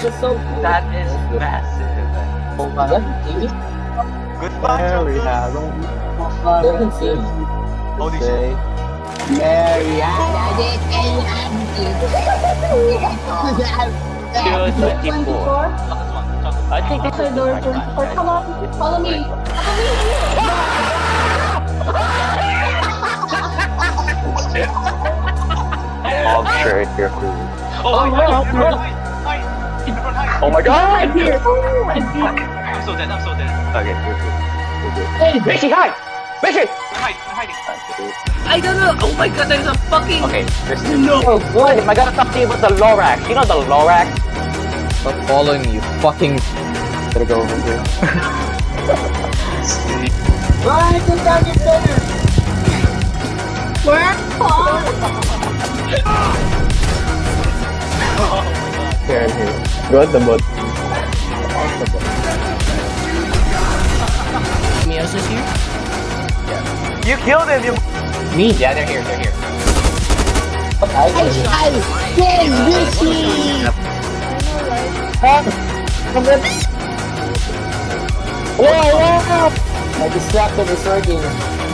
That is massive. Goodbye, There we Joker. have it. Holy shit. Zero 24. I think this is the Door right 24. time, Come on, follow me. Oh, I'm sure it's your food. Oh my god, everyone hide! Everyone hide! Oh my god! I'm here. I'm so dead, I'm so dead. Okay, we're good. We're good. Rishi, hide! Rishi! I'm hiding. I don't know. Oh my god, there's a fucking. Okay, there's no. What? I gotta talk to you about the Lorax. You know the Lorax? Stop following me, you fucking. Gotta go over here. Right, get down, get better. Where? Here, I'm here. Go at the boat. Mios is here? You killed him, you. Me? Yeah, they're here, they're here. Whoa! I distracted the circuit.